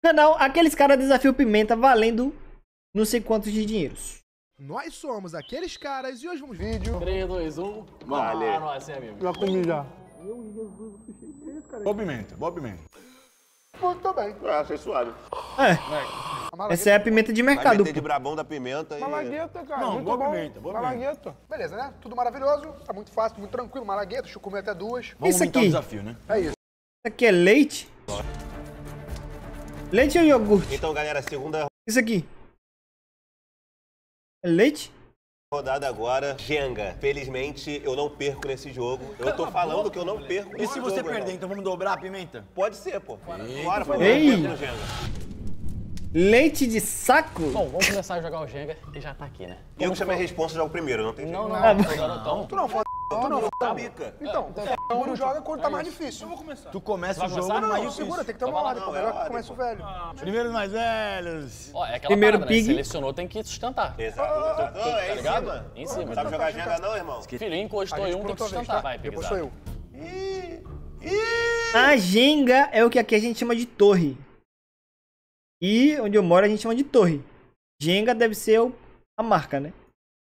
Canal, aqueles caras desafiam Pimenta valendo não sei quantos de dinheiros. Nós somos aqueles caras e hoje vamos vídeo. 3, 2, 1. Vale. Ah, não, assim, amigo. Já comi já. Boa pimenta, boa pimenta. Pô, tô bem. Ah, achei suave. Essa é a pimenta de Vai mercado. meter de brabão da pimenta e... Malagueta, cara. Não, muito boa bom. pimenta, boa Malagueta. Beleza, né? Tudo maravilhoso. Tá muito fácil, muito tranquilo. Malagueta, deixa eu comer até 2. Vamos Isso aumentar o aqui. desafio, né? É isso. Isso aqui é leite? Leite ou iogurte? Então, galera, segunda Isso aqui. É leite? rodada agora, Jenga. Felizmente, eu não perco nesse jogo. Eu tô falando que eu não perco nesse E se você jogo, perder, irmão. então vamos dobrar a pimenta? Pode ser, pô. Bora, pô. Ei. Eu não perco no Jenga. Leite de saco? Bom, vamos começar a jogar o Jenga e já tá aqui, né? Eu que chamei a responsa já o primeiro, não tem jeito. Não, Ah, não. Tu não foda. Tu não foda. Pica. Então, o joga quando tá mais difícil. Eu vou começar. Tu começa Vai o jogo começar? no mais Não, difícil. segura, tem que ter uma ordem, pô. Melhor que comece o velho. Primeiro os mais velhos. Ó, é aquela Primeiro parada, né? pig. Selecionou, tem que sustentar. Exato. É Tá em ligado? cima. Em cima. Sabe jogar Jenga não, irmão? Filho, encostou A em gente um, por tem que outra vez, sustentar. tá? Vai, Depois Pigzado. sou eu. A Jenga é o que aqui a gente chama de torre. E onde eu moro a gente chama de torre. Jenga deve ser a marca, né?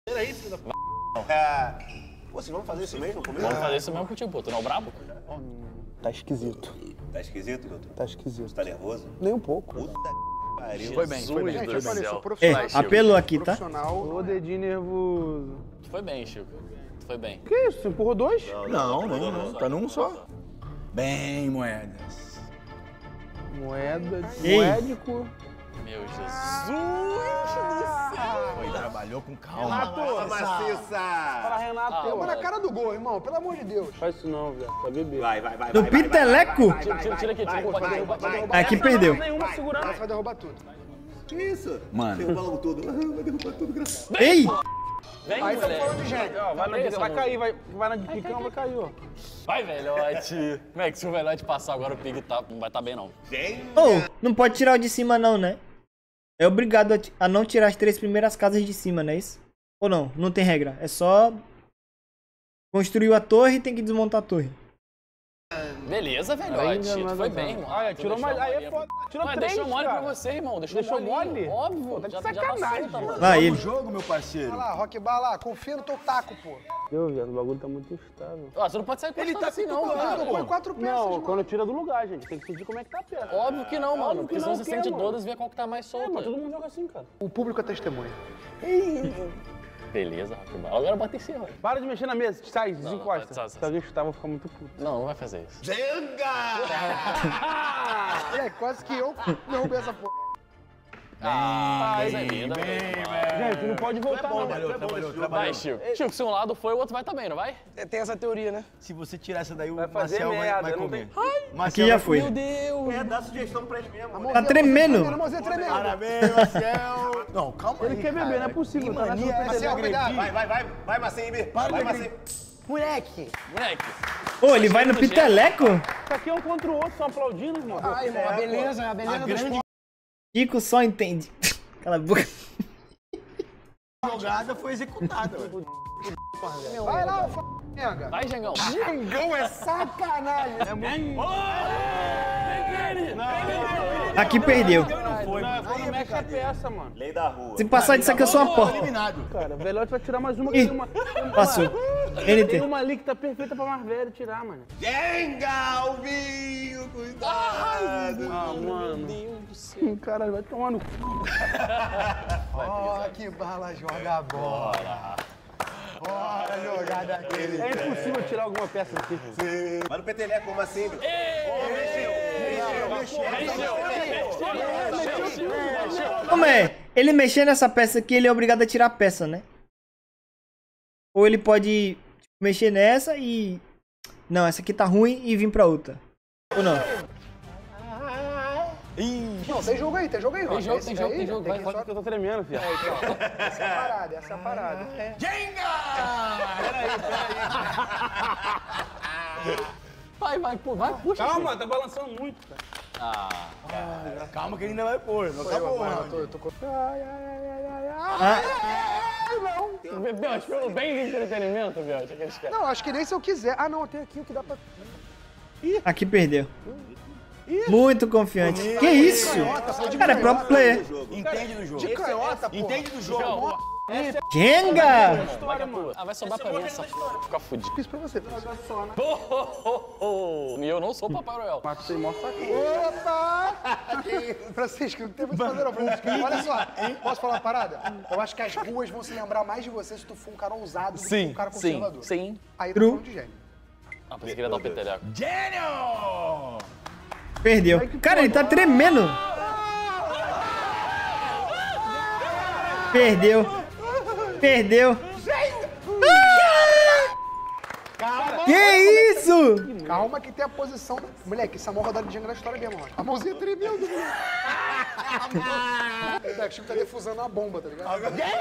Pô, vocês vão fazer isso mesmo comigo? Vamos fazer isso mesmo contigo, pô. Tu não é o brabo? Tá esquisito. Tá esquisito, doutor? Tá esquisito. Tá nervoso? Nem um pouco. Puta que pariu. Foi bem, foi bem. Gente, eu falei, sou É, profissional. apelou aqui, tá? Profissional. Ô, dedinho nervoso. Tu foi bem, Chico. Tu foi bem. Que isso? Você empurrou 2? Não. Tá num só. Bem, moedas. Moeda, Ei. moédico. Meu Jesus. Foi, trabalhou com calma. Nossa, maciça! Fala, Renato. Toma na cara do gol, irmão. Pelo amor de Deus. Faz isso não, velho. Vai beber. Vai. Do piteleco? Tira aqui, tira. Pode derrubar. Aqui perdeu. Nenhuma segurando. Essa vai derrubar tudo. Que isso? Mano. Derrubar logo tudo. Vai derrubar tudo, graças a Ei! Vem, Aí estamos falando moleque. de gente. Ó, vai cair, vai na de picão, vai cair, ó. Vai, velhote. Moleque, se o velhote passar agora, o Pig não vai tá bem, não. Oh, não pode tirar o de cima não, né? É obrigado a não tirar as 3 primeiras casas de cima, não é isso? Ou não? Não tem regra. É só... Construiu a torre e tem que desmontar a torre. Beleza, velhote. Ainda Tu foi não. bem, irmão. Olha, Tu tirou deixou mais. Aí mole, é foda. Tirou Mas 3, deixou mole pra cara. você, irmão. Deixou molinho. mole? Óbvio. Pô, tá de já sacanagem. facilita, mano. Vai, O ele. jogo, meu parceiro. Vai lá, Rock Bar lá. Confia no teu taco, pô. Meu, viado, o bagulho tá muito instável. Ó, você não pode sair encostando assim, não, cara. Põe 4 peças, Não, mano. quando tira do lugar, gente. Tem que sentir como é que tá a peça. Óbvio que não, mano. Óbvio que Porque senão não, você o quê, sente mano? todas e vê qual que tá mais É, solta. mas todo mundo joga assim, cara. O público é testemunha. Beleza, Rockbar. Agora bate em cima. Para de mexer na mesa, sai, desencosta. sai. Se alguém chutar, eu vou ficar muito puto. Não, não vai fazer isso. É, quase que eu derrubei essa porra. Coisa linda, velho. Gente, não pode voltar, não. Trabalhou. Vai, Chico. Chico, se um lado foi, o outro vai também, não vai? Tem essa teoria, né? Se você tirar essa daí, o Vai fazer Marcel merda, vai não comer. Aqui Marcel já vai foi. Meu Deus. Dá sugestão pra ele mesmo. Tá tremendo. Mãozinha tremendo. Parabéns, Marcel. Não, calma aí, Ele quer beber, não é possível. Que Tá mania é essa de Marcel, cuidado. agredir? Vai, Macimbi. Para Vai, de Macimbi. Moleque, Moleque. Ô, ele vai no piteleco? isso aqui é um contra o outro, só aplaudindo, irmão. Ah, irmão, a beleza do Chico só entende. Cala a boca. A jogada foi executada. Vai lá, Flamengo. Vai, Gengão. Gengão é sacanagem. Aqui perdeu. Não mexe a peça, mano. Lei da rua. Se passar disso aqui eu sou uma porta. Eliminado. Cara, o Velote vai tirar mais uma. Ih, Tem uma, passou. tem NT. uma ali que tá perfeita pra mais velho tirar, mano. Jenga, Alvinho, cuidado. Ah, mano. Caralho, vai tomar no cu. Ó, que bala joga a bola. Bora jogar daquele. É impossível tirar alguma peça aqui. Vai no peteleco, como assim? Como é? Ele mexer nessa peça aqui, ele é obrigado a tirar a peça, né? Ou ele pode mexer nessa e... Não, essa aqui tá ruim e vir pra outra. Ou não? Não, tem jogo aí, Rock. jogo, Esse tem jogo, aí, tem jogo, que vai, só- Eu tô tremendo, filho. Essa é a parada, essa é a parada. Vai, pô, vai, puxa. Calma, tá balançando muito, cara. Calma que ele ainda vai pôr. Não acabou, Eu tô com... Belhote, pelo bem do entretenimento, Belhote, aqueles caras. Não, acho que nem se eu quiser. Ah, não, tem aqui o que dá pra... Aqui perdeu. Muito confiante. Que isso? Cara, é próprio player. Entende do jogo. De canhota, pô. Entende do jogo. Jenga! Ah, vai sobrar pra mim essa ficar fudido. Isso pra você. E eu não sou o Papai Noel. Mas você mostra aqui. Opa! Francisco, não tem muito fazer não, Francisco. Olha só, posso falar uma parada? Eu acho que as ruas vão se lembrar mais de você se tu for um cara ousado do que um cara conservador. Sim. Aí eu tô falando de gênio. Ah, pensei que ele ia dar um peteleco. Gênio! Perdeu. Cara, ele tá tremendo. Perdeu. Perdeu. Calma. Que isso? Calma que tem a posição. Moleque, essa é a maior rodada de Jenga da história mesmo, mano. A mãozinha tremendo, moleque. O Chico tá defusando uma bomba, tá ligado?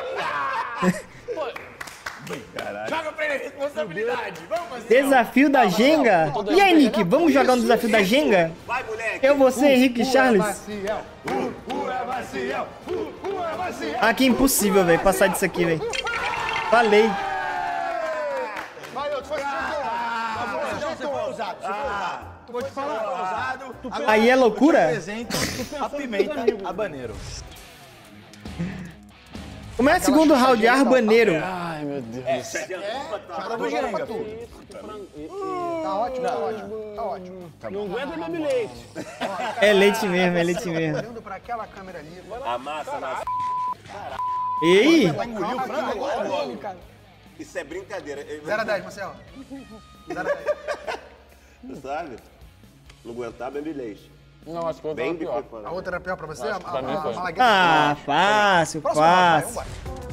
Joga pra ele responsabilidade. Vamos fazer. Desafio da Jenga. E aí, Nick, vamos jogar um desafio da Jenga? Vai, moleque! Eu, você, Henrique e Charles. Maciel. Maciel. Maciel. Ah, que impossível, velho, passar disso aqui, velho. Falei. Vai, tu foi ousado. Tu pode falar. Ousado. Aí é loucura? Representa a pimenta habaneiro. Como é o segundo round? Arbaneiro. Ai, meu Deus. Cara do Jenga pra tu. Tá ótimo, tá ótimo. Tá ótimo. Não aguenta beber leite. É leite mesmo, é leite mesmo. Olhando pra aquela câmera ali. Amassa na... Ei! Engoliu o frango agora? Cara. Isso é brincadeira. 0 a 10, Marcelo. 0 a 10. Você sabe? Não aguentar, bebe leite. Não, acho que eu vou Bem dar pior. A outra era pior pra você? Pra mim foi. Malagueta. Ah, fácil, Próximo round, vai, fácil. vambora.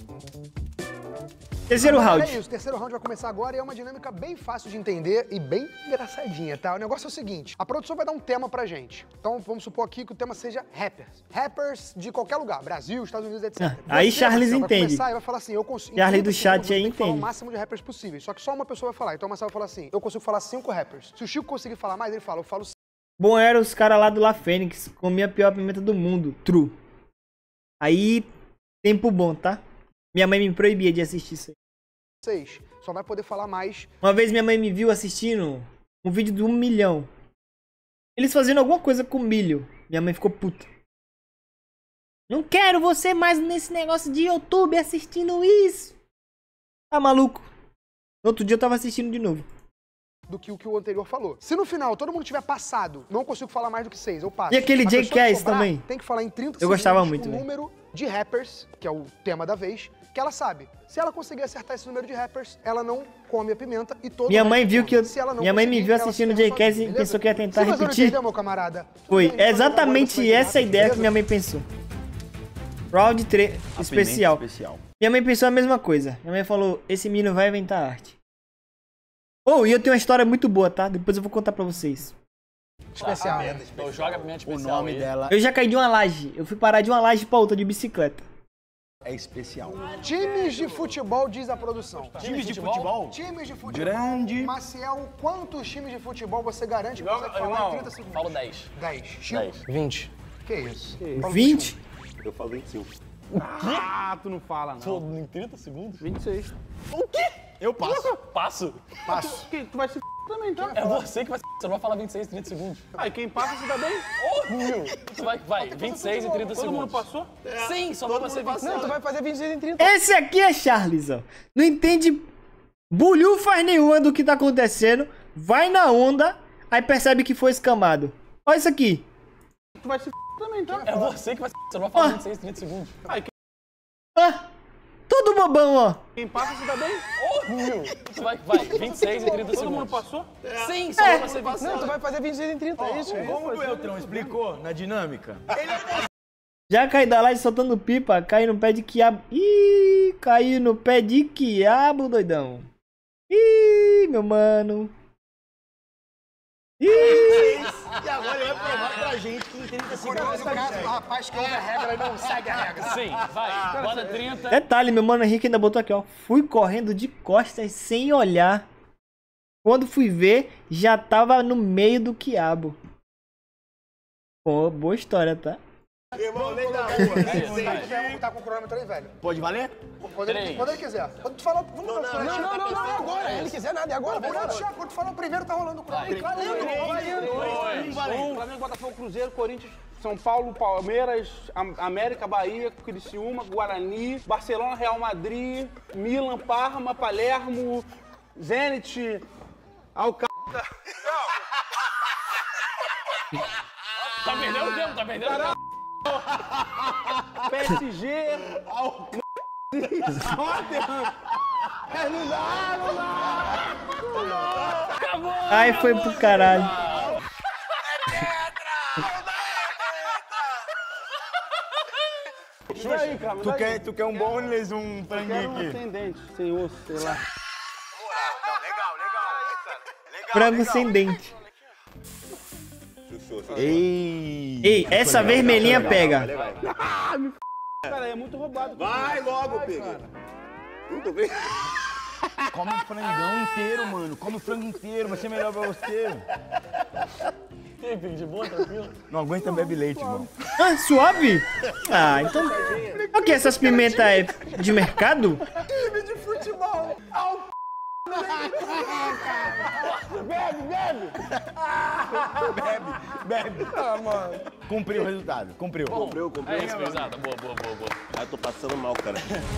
Terceiro É round. isso, o terceiro round vai começar agora e é uma dinâmica bem fácil de entender e bem engraçadinha, tá? O negócio é o seguinte, a produção vai dar um tema pra gente. Então vamos supor aqui que o tema seja rappers. Rappers de qualquer lugar, Brasil, Estados Unidos, etc. Aí Você, Charles Marcelo, vai entende. começar e vai falar assim, eu consigo... Charles em 30 do chat segundos, você aí tem que falar entende. o máximo de rappers possível. Só que só uma pessoa vai falar. Então o Marcelo vai falar assim, eu consigo falar 5 rappers. Se o Chico conseguir falar mais, ele fala, eu falo Bom, era os caras lá do La Fênix. Comia a pior pimenta do mundo. True. Aí, tempo bom, tá? Minha mãe me proibia de assistir isso aí. 6. Só vai poder falar mais. Uma vez minha mãe me viu assistindo um vídeo de 1 milhão. Eles fazendo alguma coisa com milho. Minha mãe ficou puta. Não quero você mais nesse negócio de YouTube assistindo isso. Tá maluco? No outro dia eu tava assistindo de novo. Do que o anterior falou. Se no final todo mundo tiver passado, não consigo falar mais do que 6, eu passo. E aquele A pessoa que J.K.S. sobrar também? Tem que falar em 30 Eu gostava segundos muito, o velho. número de rappers, que é o tema da vez, que ela sabe. Se ela conseguir acertar esse número de rappers, ela não come a pimenta e todo Minha mundo mãe viu come. que eu... Se ela não Minha mãe me conseguir, viu ela se assistindo ferra J.K.S. sozinha, e beleza? pensou que ia tentar Se você não repetir. entendeu, meu camarada, Foi tudo bem, então agora exatamente você vai essa entender, ideia que beleza? minha mãe pensou. Round 3 especial. Minha mãe pensou a mesma coisa. Minha mãe falou, esse menino vai inventar arte. Oh, e eu tenho uma história muito boa, tá? Depois eu vou contar pra vocês. Especial. Então joga a pimenta O especial nome aí. dela Eu já caí de uma laje. Eu fui parar de uma laje pra outra de bicicleta. é especial. Times de futebol, diz a produção. Times de futebol? Times de futebol. Grande. Maciel, quantos times de futebol você garante que consegue falar em 30 segundos? Falo 10. 10. Chico? 10. 20. Que isso? 20? Eu falo 25. Ah, tu não fala, não. Em 30 segundos? 26. Eu passo. Passo. Passo. Tu vai se também, tá? É você que vai... Você não vai falar 26 e 30 segundos. Aí quem passa se dá bem. Tu vai, 26 e 30 Todo mundo segundos. passou? Sim, só pra você 26. Não, tu vai fazer 26 em 30. Esse aqui é Charles, ó. Não entende bulhufas nenhuma do que tá acontecendo. Vai na onda, aí percebe que foi escamado. Olha isso aqui. Tu vai se também, tá? É você que vai... Você não vai falar 26 e 30 segundos. Aí Ah, tudo bobão, ó. quem passa se dá bem. Tu vai, 26 e 30 Todo mundo segundos. passou? Sim, só pra você Não, 26. tu vai fazer 26 em 30, é isso? Como o Beltrão explicou na dinâmica? Já caí da laje soltando pipa, caí no pé de quiabo. Ih, caí no pé de quiabo, doidão. Ih, meu mano. Ih, E agora ele vai provar pra gente que em 30 segundos Esse caso, o rapaz que ouve a regra e não segue a regra. Sim, vai. Bota 30. detalhe, meu mano Henrique ainda botou aqui, ó. Fui correndo de costas sem olhar. Quando fui ver, já tava no meio do quiabo. Pô, boa história, tá? Irmão, nem da rua. Tá com o cronômetro aí, velho? Pode valer? Quando ele quiser. Quando tu falar, vamos Não, agora. Ele quiser nada, é agora. Quando tu falar o primeiro, tá rolando o cronômetro. Flamengo, Botafogo, Cruzeiro, Corinthians, São Paulo, Palmeiras, América, Bahia, Criciúma, Guarani, Barcelona, Real Madrid, Milan, Parma, Palermo, Zenit, Alcácer. Tá perdendo tempo, tá perdendo tempo. PSG, Tottenham. Não dá. Ai, foi pro caralho. Isso aí, cara. Tu quer um boneless, um franguinho Um aqui? sem dente, sem osso, sei lá. Frango sem dente. Ei, essa vermelhinha pega. Cara, é muito roubado. Vai logo, Pig. Tudo bem. Come um frangão inteiro, mano. Come o frango inteiro, vai ser melhor pra você. E aí, Pig, de boa, tranquilo? Não aguenta, bebe leite, irmão. Ah, suave? Ah, então... O que, essas pimentas é de mercado? Time de futebol. Bebe. Ah, mano. Cumpriu o resultado, cumpriu. Comprei. É isso, pesada. Boa. Ah, tô passando mal, cara.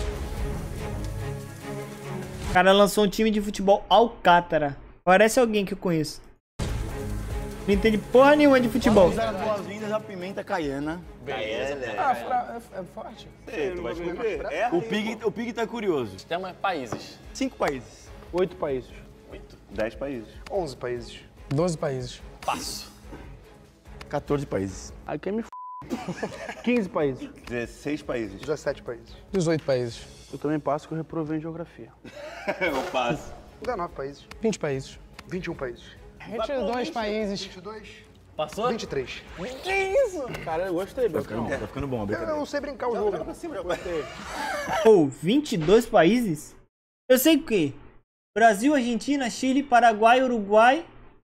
O cara lançou um time de futebol Alcátara. Parece alguém que eu conheço. Não entende porra nenhuma de futebol. Vamos dar as boas-vindas à pimenta caiana. É forte. Ei, tu vai escolher? É? O Pig tá curioso. Tema países. 5 países. 8 países. 10 países. 11 países. 12 países. Passo. 14 países. Aí quem me 15 países. 16 países. 17 países. 18 países. Eu também passo que eu reprovei em geografia. Eu passo. 19 países. 20 países. 21 países. 22 países. 22. Passou? 23. Que isso? Cara, eu gostei, Tá ficando bom a brincadeira. Eu sei brincar o jogo. Ou 22 países? Eu sei o quê? Brasil, Argentina, Chile, Paraguai, Uruguai,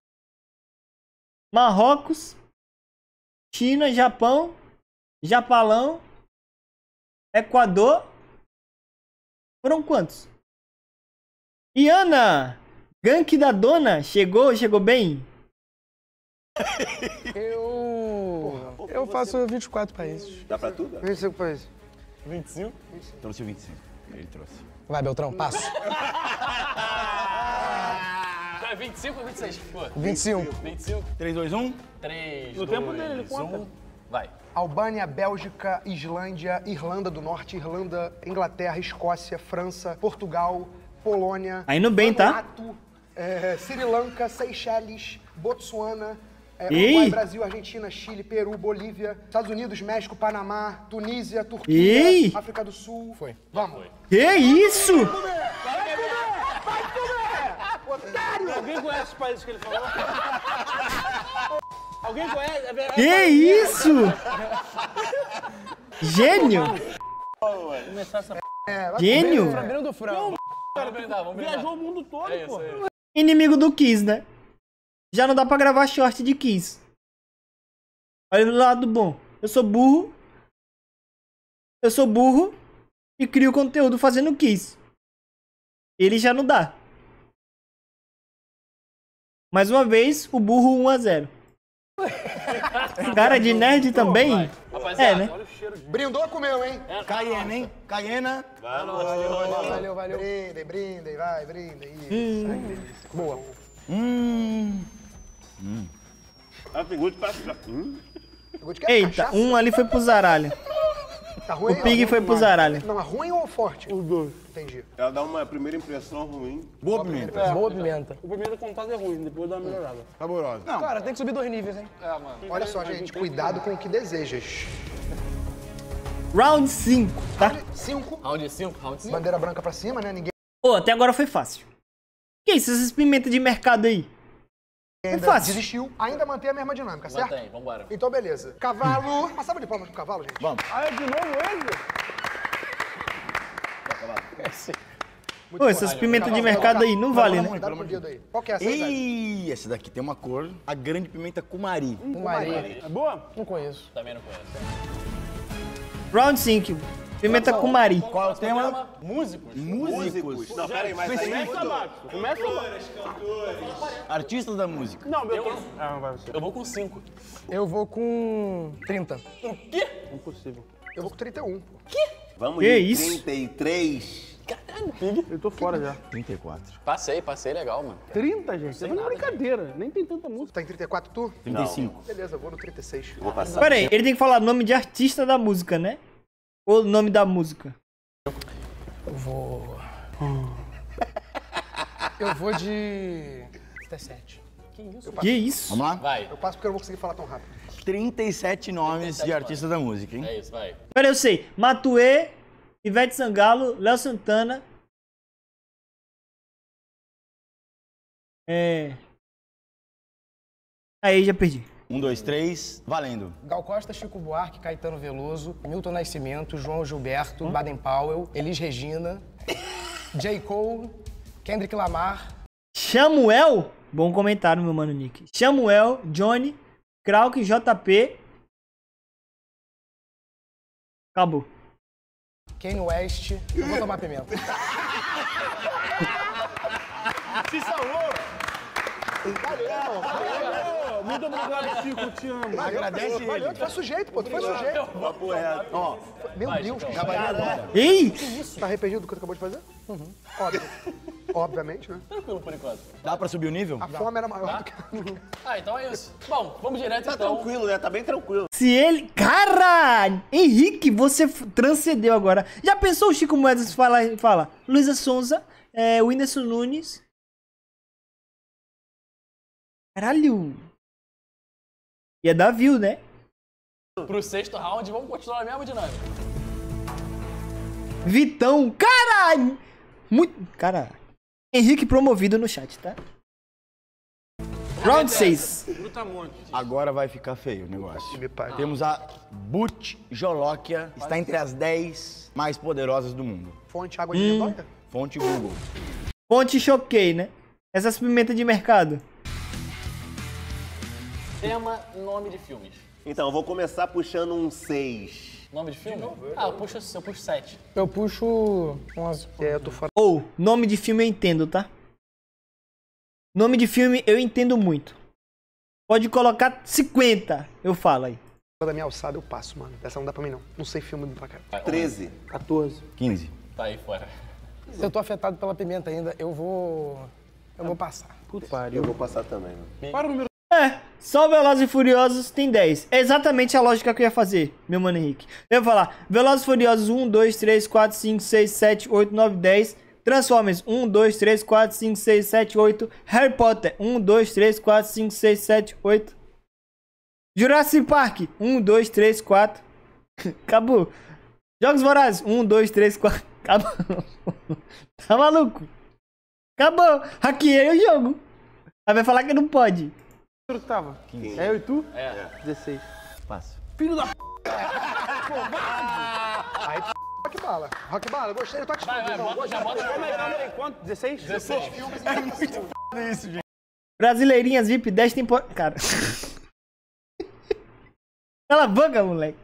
Marrocos, China, Japão, Japalão, Equador. Foram quantos? E Ana, gank da dona, chegou bem? Eu faço 24 países. Dá pra tudo? 25 países. 25? Trouxe o 25. Ele trouxe. Vai, Beltrão, passo. É 25 ou 26? Pô, 21. 25? 3, 2, 1. 3, No 2, tempo dele, ele conta. 1. Vai. Albânia, Bélgica, Islândia, Irlanda do Norte, Irlanda, Inglaterra, Escócia, França, Portugal, Polônia. Tá indo bem, tá? Vanuatu, Sri Lanka, Seychelles, Botsuana, Ei! Uruguai, Brasil, Argentina, Chile, Peru, Bolívia, Estados Unidos, México, Panamá, Tunísia, Turquia, Ei! África do Sul. Foi. Vamos. Que isso? Alguém conhece os países que ele falou? Alguém conhece? Que isso? Gênio? Gênio? Frango do frango. Vamos brindar. Viajou o mundo todo, É isso pô. aí. Inimigo do Kiss, né? Já não dá pra gravar short de Kiss. Olha do lado bom. Eu sou burro e crio conteúdo fazendo Kiss. Ele já não dá. Mais uma vez, o burro 1-0. Cara de nerd também? Rapaziada, É, né? Olha o cheiro de... Brindou, comeu, hein? Caiena, hein? Caiena. Valeu. Brindem, vai, brindem. Isso. Ai, que delícia. Boa. Ah, tem gosto de passar. Pegou de quê? Eita, Cachaça? um ali foi pro zaralho. Tá ruim, O Pig ó, foi pro zaralho. Não, é ruim ou forte? Os dois. Entendi. Ela dá uma primeira impressão ruim. Boa pimenta. Boa pimenta. O primeiro contato é ruim, depois dá uma melhorada. Saborosa. Não. Cara, tem que subir 2 níveis, hein? Olha só, gente, cuidado com o que desejas. Round 5, tá? 5, Round 5, round 5. bandeira branca pra cima, né? Ninguém Pô, até agora foi fácil. Que isso, essas pimentas de mercado aí? ainda fácil. desistiu. Ainda mantém a mesma dinâmica, certo? Mantém, vambora. Então, beleza. Cavalo. Uma salva de palmas pro cavalo, gente. Vamos. Ah, é de novo ele? Pô, essas pimentas de mercado aí não valem, né? Cuidado com o dedo aí. Qual que é essa aí, velho? Ih, essa daqui tem uma cor. A grande pimenta cumari. Maria. É boa? Não conheço. Também não conheço. Round 5. Pimenta com Mari. Qual é o tema? Músicos. Músicos. Não, peraí, mas aí... Começa abaixo. Começa abaixo. Artistas da música. Não, meu... não vai ser. Eu vou com 5. Eu vou com 30. O quê? Impossível. Eu vou com 31, pô. Vamos Que de isso? 33. Caralho, Pig. Eu tô fora já. 34. Passei legal, mano. 30, gente. Isso é uma brincadeira. Nem tem tanta música. Tá em 34 tu? 35. Beleza, eu vou no 36. Vou passar. Pera aí, ele tem que falar nome de artista da música, né? Ou nome da música. Eu vou... Eu vou de... 17. Que isso? Vamos lá? Vai. Eu passo porque eu não vou conseguir falar tão rápido. 37 nomes de artistas da música, hein? É isso, vai. Pera aí, eu sei. Matuê, Ivete Sangalo, Léo Santana. Aí, já perdi. 1, 2, 3, valendo. Gal Costa, Chico Buarque, Caetano Veloso, Milton Nascimento, João Gilberto, Baden Powell, Elis Regina, J. Cole, Kendrick Lamar. Samuel, bom comentário, meu mano Nick. Samuel, Johnny, Krauk, JP. Acabou. Kanye West. Eu vou tomar pimenta. Se salvou! Muito obrigado, Chico. Te amo. Agradece Valeu, ele. tu foi sujeito, pô. Tu foi sujeito. Papo reto. Ó, Meu Vai, Deus, Chicão. que acabaria cara. agora. Ei! Tá arrependido do que tu acabou de fazer? Óbvio. Obviamente, né? Tranquilo por enquanto. Dá pra subir o nível? A fome era maior do que... Ah, então é isso. Bom, vamos direto Tá então. tranquilo, né? Tá bem tranquilo. Se ele... Cara! Henrique, você transcendeu agora. Já pensou o Chico Moedas fala Luísa Sonza, Whindersson Nunes... Caralho! Ia dar view, né? Pro 6º round, vamos continuar a mesma dinâmica. Vitão, caralho! Muito... Cara, Henrique promovido no chat, tá? Round 6. Agora vai ficar feio o negócio. Me pai. Temos a Butch Jolóquia, está entre as 10 mais poderosas do mundo. Fonte, água de lindóia? Fonte Google. Ponte choquei, né? Essas pimentas de mercado. Tema, nome de filmes. Então, eu vou começar puxando um 6. Nome de filme? Ah, eu puxo 7. Eu puxo 11. Eu tô fora Ou, nome de filme eu entendo, tá? Nome de filme eu entendo muito. Pode colocar 50, eu falo aí. da minha alçada, eu passo, mano. Essa não dá pra mim, não. Não sei filme pra cá. 13. 14. 15. Tá aí fora. Se eu tô afetado pela pimenta ainda, eu vou passar. Puta Eu pariu. vou passar também, mano. Para o número. Só Velozes e Furiosos tem 10. É exatamente a lógica que eu ia fazer, meu mano Henrique. Eu ia falar, Velozes e Furiosos 1, 2, 3, 4, 5, 6, 7, 8, 9, 10. Transformers 1, 2, 3, 4, 5, 6, 7, 8. Harry Potter 1, 2, 3, 4, 5, 6, 7, 8. Jurassic Park 1, 2, 3, 4. Acabou. Jogos Vorazes 1, 2, 3, 4. Acabou. Tá maluco? Acabou. Hackeei o jogo. Aí vai falar que não pode. Que tava? 15. É eu e tu? É. 16. Passo. Filho da p. Rock Bala. Rock Bala, eu gostei. Eu tô te Vai, bota, já bota. Calma aí. Quanto? 16? 16. Brasileirinhas VIP 10 temporadas. Cara. Cala a boca, moleque.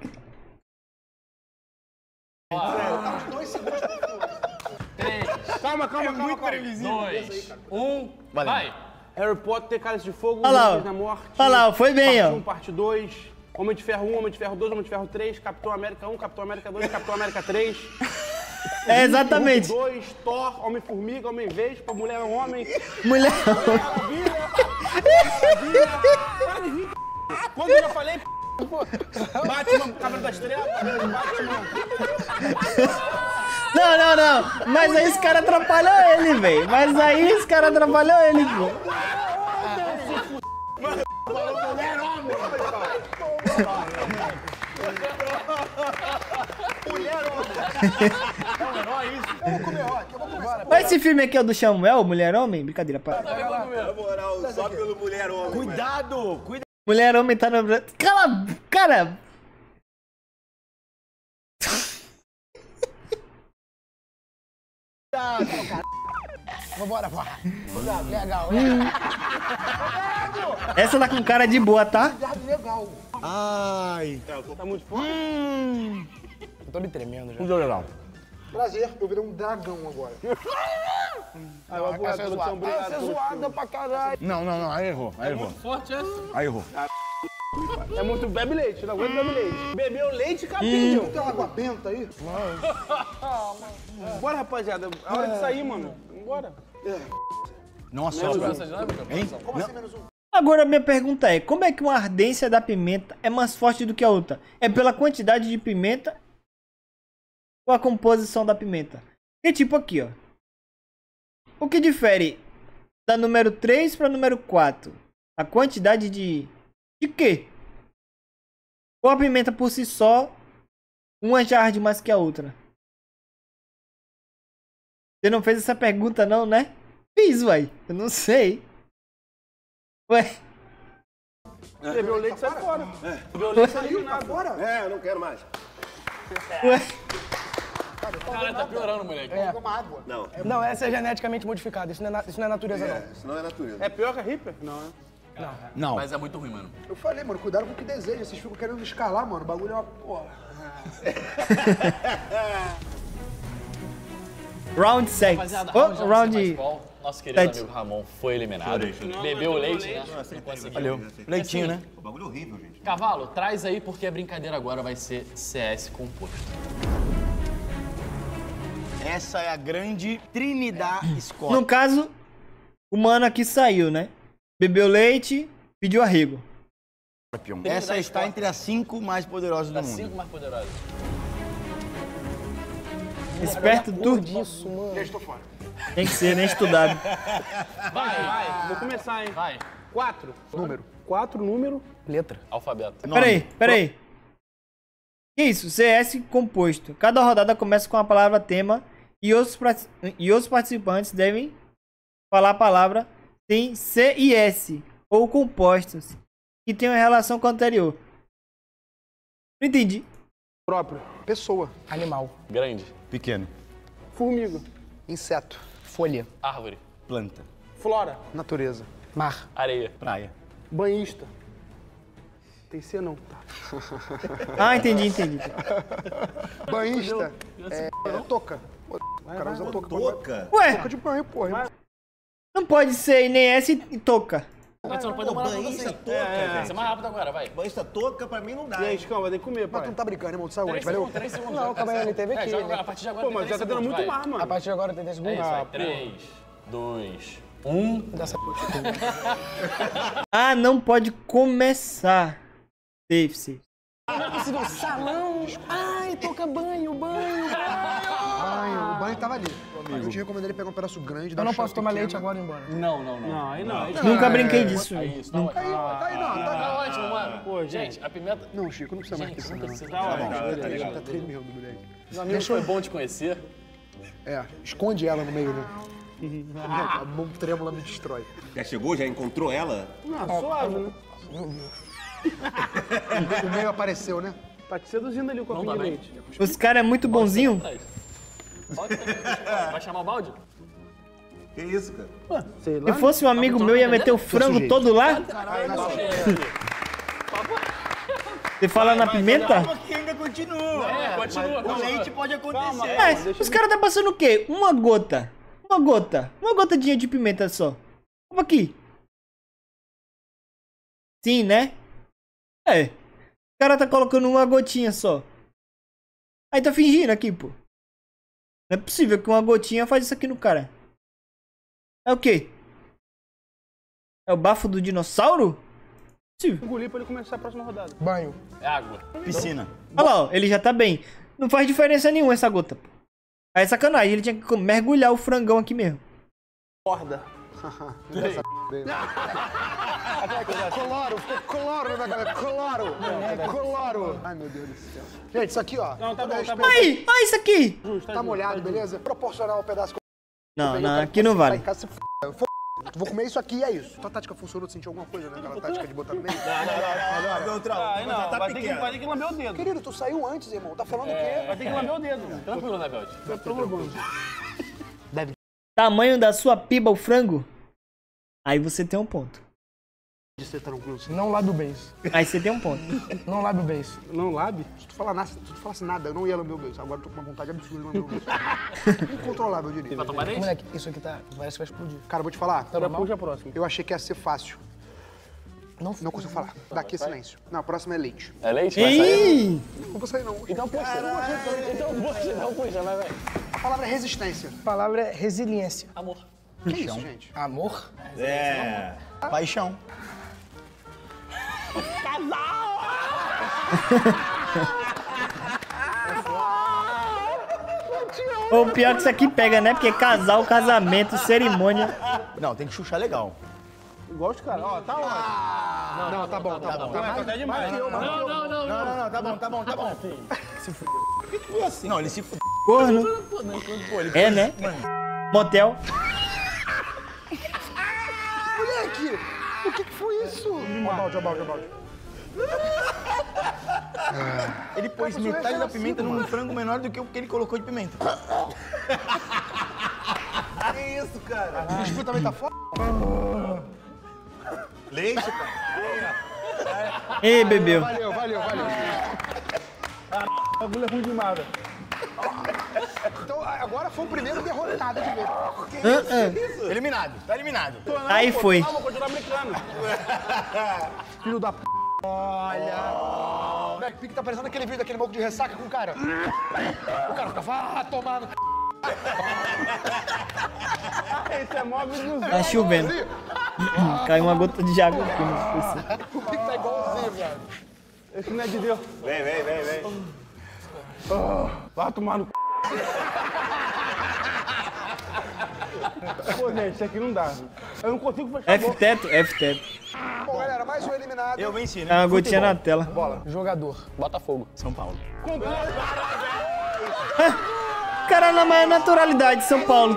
Calma. 2, 1, vai. Harry Potter, Cálice de Fogo, Olha lá, Relíquias da Morte. olha lá, foi bem, parte ó. 1, parte 2. Homem de Ferro 1, Homem de Ferro 2, Homem de Ferro 3, Capitão América 1, Capitão América 2, Capitão América 3. É exatamente. 2, Thor, Homem-Formiga, Homem-Vespa, Mulher Homem. Mulher. Maravilha. Quando eu já falei, Batman, Cabelo da Estrela, Batman. Não. Mas aí os caras atrapalhou ele, velho. Mas aí os caras atrapalhou ele, pô. Mas esse filme aqui é o do Samuel, Mulher-Homem? Brincadeira, para. Na moral, só pelo mulher-homem. Cuidado! Cuidado! Mulher-Homem tá no... Cala... Cara... Vambora. Legal. Essa tá com cara de boa, tá? Legal. Ai. Tá muito forte? Eu tô me tremendo já. Muito legal. Prazer, eu virei um dragão agora. Aí vai voar, produção, obrigado. Essa é zoada pra caralho. Não, aí errou. Forte essa? Aí errou. É muito bebe leite, não aguento beber leite. Bebeu leite, capinho. Tem uma água benta aí? Bora, rapaziada. É hora de sair, mano. Vambora. Nossa, Essa dinâmica? produção? Como assim menos um? Agora a minha pergunta é, como é que uma ardência da pimenta é mais forte do que a outra? É pela quantidade de pimenta ou a composição da pimenta? E tipo aqui, ó. O que difere da número 3 para número 4? A quantidade de quê? Ou a pimenta por si só, uma já arde mais que a outra? Você não fez essa pergunta não, né? Fiz, uai. Eu não sei. Ué. Bebeu leite, sai fora. Bebeu leite, sai de nada. É, eu não quero mais. Ué. Caralho, tá piorando, moleque. Toma água. Não. Não, essa é geneticamente modificada. Isso não é natureza, não. Isso não é natureza. É pior que a Reaper? Não, né? Não. Mas é muito ruim, mano. Eu falei, mano, cuidado com o que deseja. Vocês ficam querendo escalar, mano. O bagulho é uma porra. Round 6. Rapaziada, Oh, round... Nosso querido sete. amigo Ramon foi eliminado. Bebeu leite, né? Não conseguiu. Valeu. Leitinho, né? O bagulho é horrível, gente. Cavalo, traz aí porque a brincadeira agora vai ser CS composto. Essa é a grande Trinidad Scott. No caso, o mano aqui saiu, né? Bebeu leite, pediu arrego. Essa está entre as 5 mais poderosas do Das mundo. 5 mais poderosas. Esperto tu. Disso, mano. Já estou fora. Tem que ser, né? Estudado. Vai. Vou começar, hein? Vai. 4. Número. 4, número. Letra. Alfabeto. Peraí. Que isso? CS composto. Cada rodada começa com a palavra tema e os participantes devem falar a palavra sem C e S ou compostos que tenham relação com o anterior. Não entendi. Próprio. Pessoa. Animal. Grande. Pequeno. Formiga. Inseto. Folha. Árvore. Planta. Flora. Natureza. Mar. Areia. Praia. Banhista. Tem C não, tá? Ah, entendi. Banhista. Toca. O cara usa toca. Toca? Ué, Toca de banho, porra. não pode ser nem S e toca. Mas você não pode demorar pra Banhista você. toca, gente. Ser mais rápido agora, vai. Banhista toca pra mim não dá. E aí, Chicão, vai ter que comer, Mas tu pai. não tá brincando, irmão. Tu saiu antes, 3 valeu? segundos, 3 segundos. Não, vai. calma aí, ele teve aqui, joga, né? a partir de agora Pô, mas tem já 3 tá dando segundos, muito vai. mar, mano. A partir de agora tem 10 É segundos. isso, vai. 3, 2, 1. Dessa Ah, não pode começar. Safe. salão. Ai, toca banho. Banho. O banho tava ali. Mas eu te recomendo ele pegar um pedaço grande. Eu não posso tomar leite agora e ir embora. Não. Não, aí não. Nunca brinquei disso. É isso, Nunca. tá ótimo. Tá aí, não. Tá Tá ótimo, mano. Pô, gente, a pimenta... Não, Chico, não precisa mais que Gente, isso, não não. precisa. Tá ótimo. Tá tremendo, moleque. Meus amigos, foi bom te conhecer. É, esconde ela no meio, né? A mão trêmula me destrói. Já chegou? Já encontrou ela? Não, suave, né? O meio apareceu, né? Tá te seduzindo ali o copinho Não de dá bem. leite. Os caras é muito bonzinho. Atrás. Vai chamar o balde? Que isso, cara? Sei lá. Se fosse um amigo meu, ia meter o frango todo lá. Você fala na pimenta? Calma que ainda continua. Continua. O leite pode acontecer. É, os caras tá passando o quê? Uma gota. Uma gotadinha de pimenta só. Vamos aqui. Sim, né? É. O cara tá colocando uma gotinha só. Aí tá fingindo aqui, pô. Não é possível que uma gotinha faz isso aqui no cara. É o quê? É o bafo do dinossauro? Possível. Engolir pra ele começar a próxima rodada. Banho. É água. Piscina. Olha lá, ó, ele já tá bem. Não faz diferença nenhuma essa gota, pô. Aí é sacanagem, ele tinha que mergulhar o frangão aqui mesmo. Corda. Coloro, ficou coloro na galera. Coloro. Ai, meu Deus do céu. Gente, isso aqui, ó. Não, tá bom, tá bom. Aí, olha isso aqui. Tá molhado, beleza? Proporcional ao pedaço que Não, aqui não vale. Vou comer isso aqui e é isso. Tua tática funcionou, tu sentiu alguma coisa, né? Aquela tática de botar no meio? Aí não, vai ter que lamber o dedo. Querido, tu saiu antes, irmão. Tá falando o quê? Vai ter que lamber o dedo. Tranquilo, né, Belt? Tamanho da sua piba o frango? Aí você tem um ponto. de ser tranquilo. Não lábio beijo. Aí você tem um ponto. Não lábio beijo. Não labe? Se tu falasse nada, eu não ia lamber o beijo. Agora eu tô com uma vontade absurda de lamber o beijo. Incontrolável, eu diria. Vai tomar leite? Moleque, isso aqui tá... Parece que vai explodir. Cara, eu vou te falar. Agora puxa a próxima. Eu achei que ia ser fácil. Não, Não consigo falar. Daqui é silêncio. Não, a próxima é leite. É leite? Vai sair? Ih! Não vou sair, não. Então puxa. Então puxa, vai, vai. A palavra é resistência. A palavra é resiliência. Amor. Que isso, gente? Amor? É. Paixão. O pior que isso aqui pega, né? Porque casal, casamento, cerimônia. Não, tem que chuchar legal. Igual os caras. Ó, tá ótimo. Não, tá bom, tá bom. Tá até demais. Não, tá bom. Se f... Por que foi assim? Não, ele se f... Corno. É, né? Motel. Moleque, o que foi isso? Ó balde. Ele pôs metade da pimenta num frango menor do que o que ele colocou de pimenta. Que isso, cara? O escuro também tá foda. Leite, cara. Ei, bebeu. Valeu. O bagulho é ruim demais, velho. Então, agora foi o primeiro derrotado de ver. Eliminado, tá eliminado. Aí foi. Vou continuar brincando. Filho da p... Olha. Moleque, Pique tá parecendo aquele vídeo daquele maluco de ressaca com o cara. O cara fica, tomando. Esse é mó vídeo. Tá chovendo. Caiu uma gota de água aqui no PC. O Pique tá igualzinho, velho. Esse não é de Deus. Vem. Vai tomar no c... Pô, gente, isso aqui não dá. Eu não consigo fechar a boca. F-teto. Bom, galera, mais um eliminado. Eu venci, É né? uma gotinha na tela. Jogador. Botafogo. São Paulo. Cara, na maior naturalidade, São Paulo.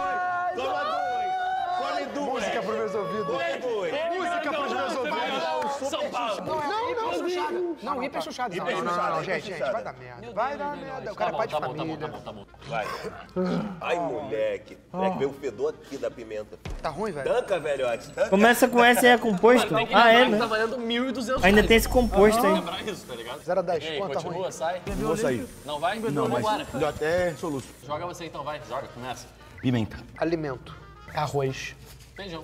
Música pros meus ouvidos. Música pros meus ouvidos. São Paulo. Não, chuchada. Não, hiper chuchado. Não, gente, vai dar merda. Vai dar merda. O cara é pai de Tá bom. família. Vai. Ai, moleque. Moleque, veio o fedor aqui da pimenta. Tá ruim, velho? Tanca, velhote. Tanca. Começa com S e é composto? Ah, é, Tá né? valendo 1.200 Ainda tem esse composto aí. Lembrar isso, tá ligado? 0 a 10, E aí, quanto tá continua, ruim? sai. Vou sair. Não vai? Não, mas Vambora. deu até soluço. Joga você então, vai. Joga, começa. Pimenta. Alimento. Arroz. Feijão.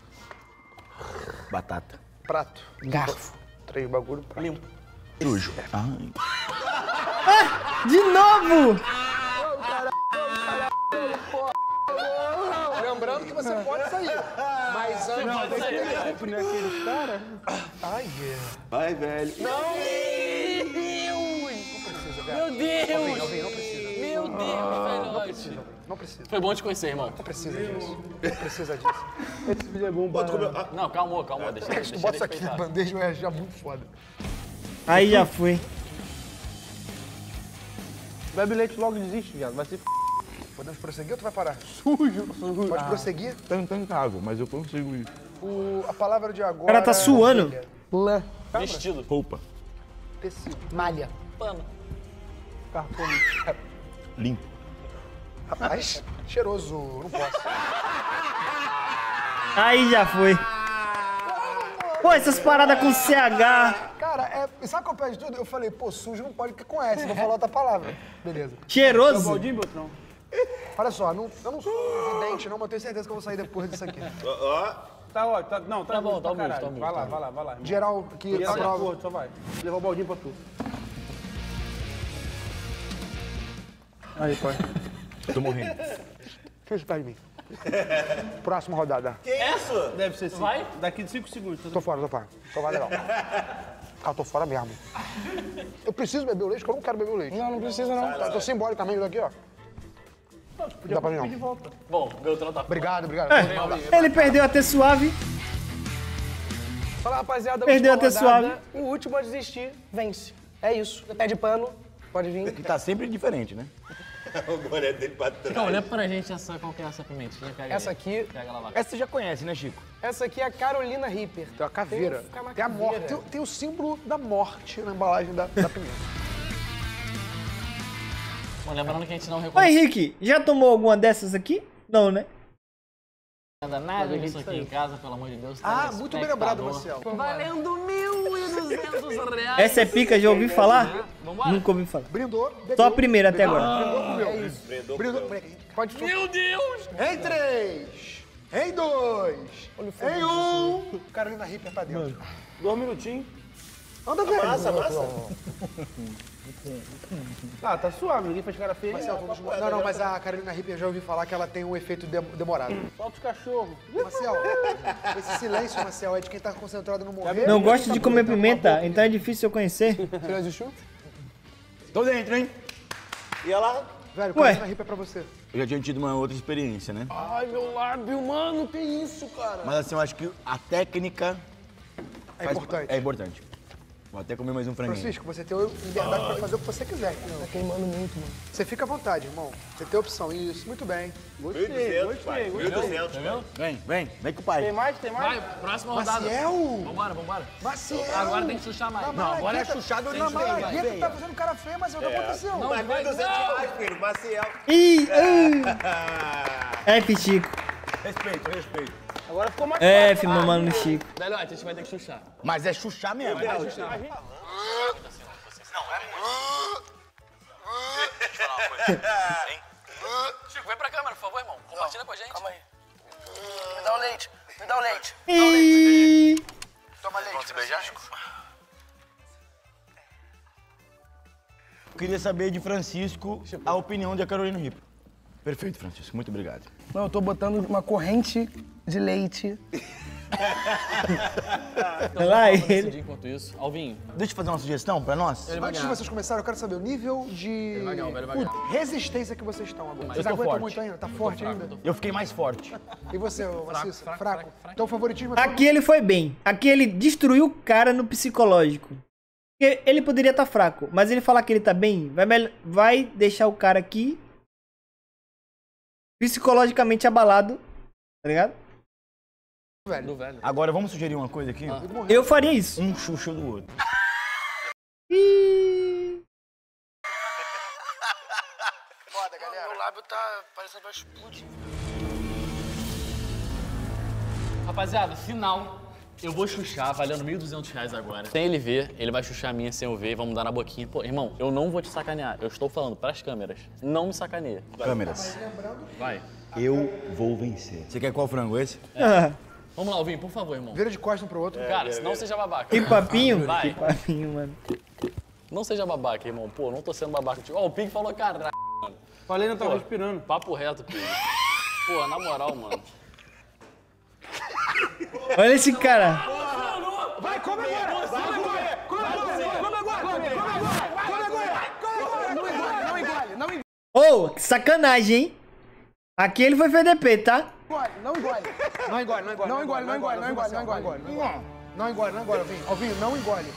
Batata. Prato. Garfo. 3 bagulho. Prato. Limpo. Sujo. Ai. De novo! Lembrando que você pode sair. Mas antes... Não, tem que sempre, né? Aqueles caras. Ai, Vai, velho. Meu Deus! não precisa. Meu Deus, velhote. Não precisa. Foi bom te conhecer, irmão. Não precisa disso. Não precisa disso. Esse vídeo é bom pra... Não, calma. Deixa Se tu ele bota isso aqui na respeitar. bandeja, vai achar muito foda. Aí já fui. Bebe leite logo desiste, viado. Vai ser Podemos prosseguir ou tu vai parar? sujo. Pode prosseguir. Tanta água, mas eu consigo ir. A palavra de agora... O cara tá suando. Lã. Vestido. Roupa. Tecido. Malha. Pano. Cartone. Limpo. Rapaz, cheiroso. Não posso. Aí já foi. Pô, essas paradas com CH. Cara, sabe qual é o pior de tudo? Eu falei, pô, sujo não pode, porque com S, vou falar outra palavra. Beleza. Cheiroso. Baldinho, Beltrão? Olha só, eu não sou vidente não, mas eu tenho certeza que eu vou sair depois disso aqui. Ó, Tá ótimo. Não, tá bom, bom, tá pra bom, caralho. tá bom, Vai tá lá, bom. vai lá, vai lá. Geral aqui, E a essa prova. porra, só vai. Levar o baldinho pra tu. Aí, pai. Tô morrendo. Fica esperto de mim. Próxima rodada. que isso? Deve ser sim. Vai? Daqui 5 segundos. Tô fora. Então vai legal. Ah, tô fora mesmo. Eu preciso beber o leite, porque eu não quero beber o leite. Não precisa não. Eu tô simbolicamente daqui, ó. Não dá pra mim, não. Volta. Bom, o Beltrão tá Obrigado. Ele perdeu até suave. Fala, rapaziada. Perdeu última até rodada. O último a desistir, vence. É isso. Pé de pano, pode vir. Que tá sempre diferente, né? O boné dele pra trás. Então, olha pra gente qual que é essa pimentinha. Pega Essa aí. aqui, Pega ela lá. Essa você já conhece, né, Chico? essa aqui é a Carolina Reaper. Tem uma caveira. Tem uma Tem a morte. caveira. Tem o símbolo da morte na embalagem da pimenta. Bom, lembrando que a gente não Ô recomenda. Henrique, já tomou alguma dessas aqui? Não, né? Nada, nada disso aqui em casa, pelo amor de Deus. Ah, muito bem lembrado, Marcelo. Valendo R$1.200. Essa é pica, já ouvi falar? Vambora? Nunca ouvi falar. Brindou, bebeu. Só a primeira até agora. Brindou, comeu. Brindou. Pode Meu Deus! Em 3, em 2, em 1. Carolina Ripper pra dentro. 2 minutinhos. Anda, velho. Massa. Ah, tá suave, ninguém faz cara feia. Marcelo, não, mas a Carolina Ripper eu já ouvi falar que ela tem um efeito demorado. Solta os cachorros. Marcel, esse silêncio, Marcel, é de quem tá concentrado no morrer. Não gosto de comer pimenta, então é difícil eu conhecer. Você já existiu? Tô dentro, hein? E ela... Velho, Ué. Carolina Ripper é pra você. Eu já tinha tido uma outra experiência, né? Ai, meu lábio, mano, que isso, cara? Mas assim, eu acho que a técnica Importante. é importante. Vou até comer mais um franguinho. Francisco, você tem liberdade pra fazer o que você quiser. Tá queimando muito, mano. Você fica à vontade, irmão. Você tem opção. Isso, muito bem. 1.200, pai. 1.200, pai. Vem com o pai. Tem mais? Tem mais? Vai, próxima rodada. Maciel! Vambora. Maciel! Agora tem que chuchar mais. Não, agora é chuchado Na de feio, vai, Malagueta feio. tá fazendo cara feia, mas o que aconteceu? Não, Mas vai, 1.200 reais, filho. Maciel. Ih, F, Chico. Respeito. Agora ficou mais F, meu mano Chico. Velhote, a gente vai ter que chuchar. Mas é chuchar mesmo. Chico, vem pra câmera, por favor, irmão. Compartilha com a gente. Calma aí. Me dá o leite, me dá o leite. Ih, Toma leite. Eu queria saber de Francisco a opinião da Carolina Ripper. Perfeito, Francisco. Muito obrigado. Não, eu tô botando uma corrente de leite. olha lá ele. Decidir enquanto isso. Alvinho. Deixa eu fazer uma sugestão pra nós. Antes de vocês começarem, eu quero saber o nível de resistência que vocês estão agora. Vocês tô aguentam forte. muito ainda? Tá forte ainda? Eu fiquei mais forte. E você, Maciço? Fraco? Então o favoritismo é todo... Aqui ele foi bem. Aqui ele destruiu o cara no psicológico. Porque ele poderia estar fraco, mas ele falar que ele tá bem, vai deixar o cara aqui psicologicamente abalado, tá ligado? Do velho. Agora vamos sugerir uma coisa aqui? Eu faria isso. Um chuchu do outro. Ih, Foda, galera. Meu lábio tá parecendo que vai explodir. Rapaziada, final. Eu vou chuchar, valendo R$1.200 agora. Sem ele ver, ele vai chuchar a minha sem eu ver, vamos dar na boquinha. Pô, irmão, eu não vou te sacanear. Eu estou falando pras câmeras. Não me sacaneia. Câmeras. Vai. Eu vou vencer. Você quer qual frango esse? Vamos lá, Alvinho, por favor, irmão. Vira de costas um pro outro. Cara, senão seja babaca. que papinho? Vai. Que papinho, mano. Não seja babaca, irmão. Pô, não tô sendo babaca. Ó, o Pig falou, caralho. Falei, não tava Pô, respirando. Papo reto, Pig. Pô, na moral, mano. Olha esse cara. Vai, come agora! Come agora! Come agora! Não engole! Ô, que sacanagem, hein? Aqui ele foi FDP, tá? Não engole! Não engole, Alvinho, não engole.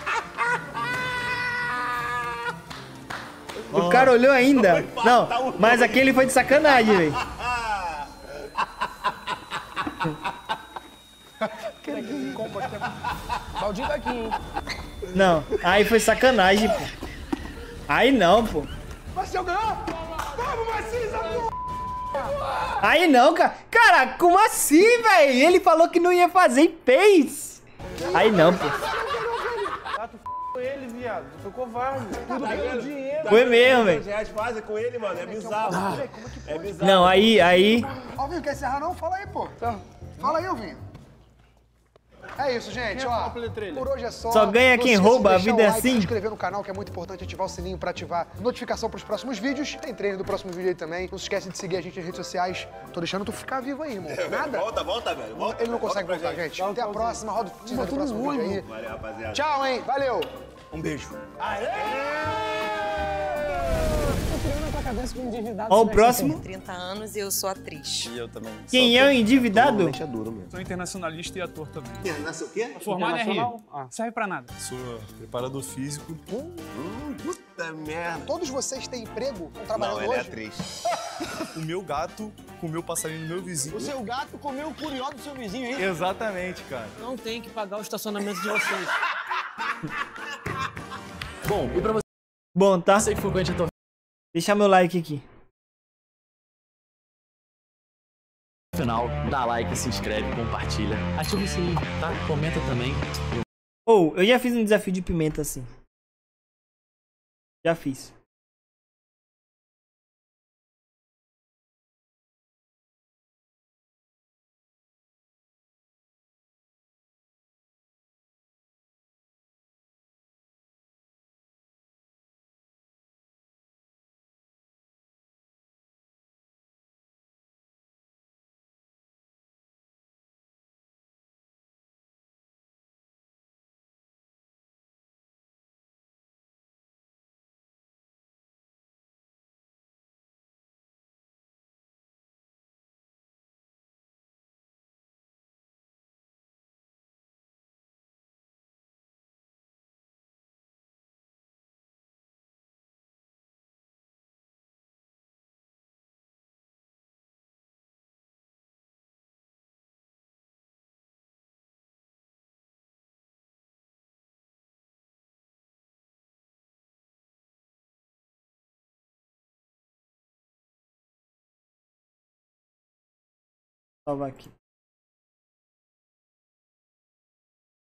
O cara olhou ainda. Não, mas aqui ele foi de sacanagem, velho. Baldinho tá aqui, hein? Não, aí foi sacanagem, pô. Aí não, pô. Marcel ganhou! Vamos, Maciça, pô! Aí não, cara. Cara, como assim, velho? Ele falou que não ia fazer e fez. Aí não, pô. Foi ele, viado. Foi covarde. Tudo pelo dinheiro. Foi mesmo, velho. R$1.200 fazem com ele, mano. É bizarro. É bizarro. Não, aí. Alvinho, quer encerrar não? Fala aí, pô. Fala aí, Alvinho. É isso, gente, ó. Por hoje é só. Só ganha Não quem esqueça de rouba, a deixar vida o é like, assim. Se inscrever no canal, que é muito importante, ativar o sininho pra ativar notificação pros próximos vídeos. Tem treino do próximo vídeo aí também. Não se esquece de seguir a gente nas redes sociais. Tô deixando tu ficar vivo aí, irmão. Nada? Volta, velho. Volta. Ele não consegue Volta pra voltar, gente. Até a próxima. Roda o teaser do próximo vídeo aí. Valeu, rapaziada. Tchau, hein? Valeu! Um beijo. Ó, o próximo. 30 anos e eu sou atriz. Quem é o endividado? Sou internacionalista e ator também. Nasceu o quê? Formado em RI. Serve pra nada. Sou preparador físico. Puta merda. Todos vocês têm emprego? Estão trabalhando Não, ela é hoje? atriz. O meu gato comeu o passarinho do meu vizinho. O seu gato comeu o curió do seu vizinho, hein? Exatamente, cara. Não tem que pagar o estacionamento de vocês. Bom, e pra você Bom, tá? que foi com a gente até o Deixa meu like aqui. final, dá like, se inscreve, compartilha, ativa o sininho, tá? Comenta também. Ou, eu já fiz um desafio de pimenta assim. Já fiz. Salvar aqui.